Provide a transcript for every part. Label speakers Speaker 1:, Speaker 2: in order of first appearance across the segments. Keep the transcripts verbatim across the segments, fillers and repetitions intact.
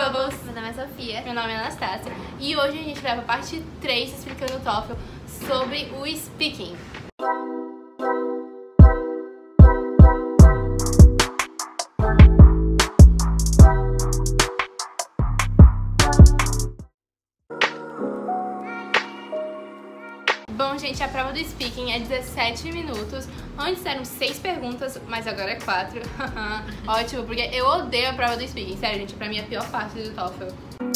Speaker 1: Bubbles!
Speaker 2: Meu nome é Sofia.
Speaker 1: Meu nome é Anastácia. E hoje a gente vai pra parte três explicando o TOEFL sobre o speaking. Bom, gente, a prova do speaking é dezessete minutos. Antes eram seis perguntas, mas agora é quatro. Ótimo, porque eu odeio a prova do speaking. Sério, gente, pra mim é a pior parte do TOEFL.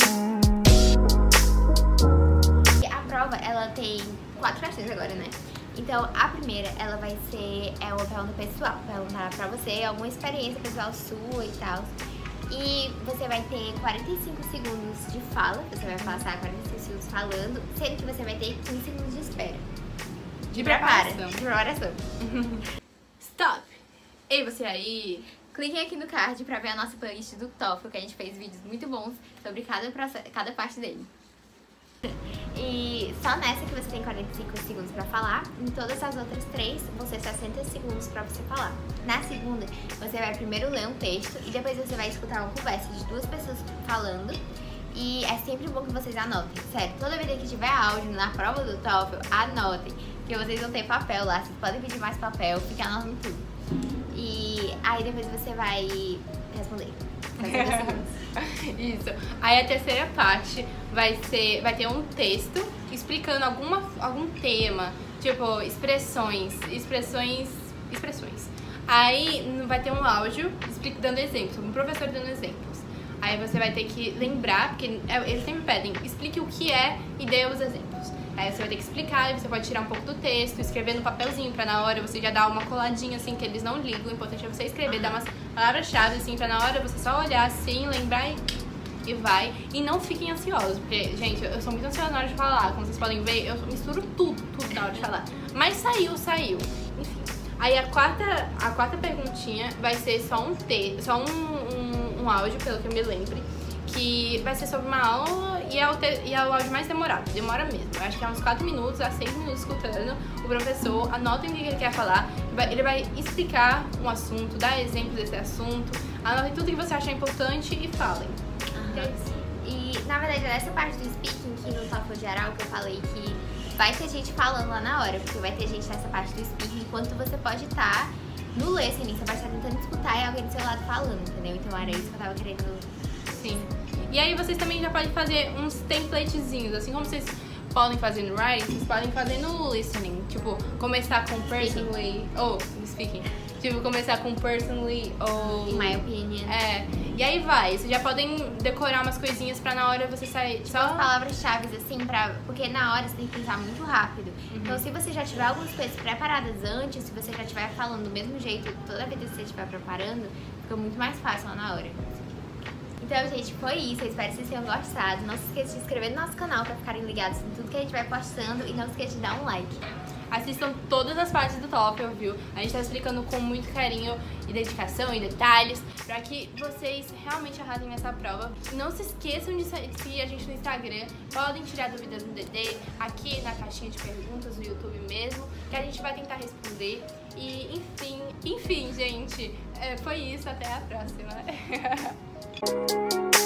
Speaker 2: A prova, ela tem quatro questões agora, né? Então, a primeira, ela vai ser é uma pergunta pessoal. Perguntar pra você alguma experiência pessoal sua e tal. E você vai ter quarenta e cinco segundos de fala. Você vai passar quarenta e cinco segundos falando, sendo que você vai ter quinze segundos de espera.
Speaker 1: De preparação.
Speaker 2: De preparação.
Speaker 1: Stop! Ei, você aí?
Speaker 2: Cliquem aqui no card pra ver a nossa playlist do TOEFL, que a gente fez vídeos muito bons sobre cada, cada parte dele. E só nessa que você tem quarenta e cinco segundos pra falar. Em todas as outras três, vão ser sessenta segundos pra você falar. Na segunda, você vai primeiro ler um texto e depois você vai escutar uma conversa de duas pessoas falando. E é sempre bom que vocês anotem. Sério, toda vez que tiver áudio na prova do TOEFL, anotem. Porque vocês vão ter papel lá, vocês podem pedir mais papel, fica anotando tudo. E aí depois você vai responder.
Speaker 1: Isso. Aí a terceira parte vai ser, vai ter um texto explicando alguma, algum tema, tipo expressões, expressões, expressões. Aí vai ter um áudio dando exemplos, um professor dando exemplos. Aí você vai ter que lembrar, porque eles sempre pedem, explique o que é e dê os exemplos. Aí você vai ter que explicar, e você pode tirar um pouco do texto, escrever no papelzinho pra na hora você já dar uma coladinha assim, que eles não ligam. O importante é você escrever, dar umas palavras-chave assim, pra na hora você só olhar assim, lembrar e, e vai. E não fiquem ansiosos, porque, gente, eu sou muito ansiosa na hora de falar. Como vocês podem ver, eu misturo tudo, tudo na hora de falar. Mas saiu, saiu. Enfim. Aí a quarta, a quarta perguntinha vai ser só um texto, só um, um, um áudio, pelo que eu me lembre, que vai ser sobre uma aula e é, o te e é o áudio mais demorado, demora mesmo. Eu acho que é uns quatro minutos a seis minutos escutando o professor, anotem o que ele quer falar, ele vai explicar um assunto, dar exemplos desse assunto, anotem tudo que você achar importante e falem.
Speaker 2: Uhum. E, na verdade, nessa parte do speaking, que no TOEFL geral, que eu falei que vai ter gente falando lá na hora, porque vai ter gente nessa parte do speaking, enquanto você pode estar no listening, você vai estar tentando escutar e alguém do seu lado falando, entendeu? Então era isso que eu tava querendo.
Speaker 1: Sim. E aí vocês também já podem fazer uns templatezinhos, assim como vocês podem fazer no writing, vocês podem fazer no listening. Tipo, começar com personally, ou speaking. Tipo, começar com personally ou...
Speaker 2: In my opinion.
Speaker 1: É. E aí vai, vocês já podem decorar umas coisinhas pra na hora você sair.
Speaker 2: Só as palavras-chave, assim, pra... porque na hora você tem que pensar muito rápido. Uhum. Então, se você já tiver algumas coisas preparadas antes, se você já estiver falando do mesmo jeito toda vez que você estiver preparando, fica muito mais fácil lá na hora. Então, gente, foi isso. Eu espero que vocês tenham gostado. Não se esqueça de se inscrever no nosso canal pra ficarem ligados em tudo que a gente vai postando. E não se esqueça de dar um like.
Speaker 1: Assistam todas as partes do TOEFL, viu? A gente tá explicando com muito carinho e dedicação e detalhes pra que vocês realmente arrasem nessa prova. Não se esqueçam de seguir a gente no Instagram. Podem tirar dúvidas no D D, aqui na caixinha de perguntas no YouTube mesmo, que a gente vai tentar responder. E, enfim, enfim, gente, é, foi isso. Até a próxima.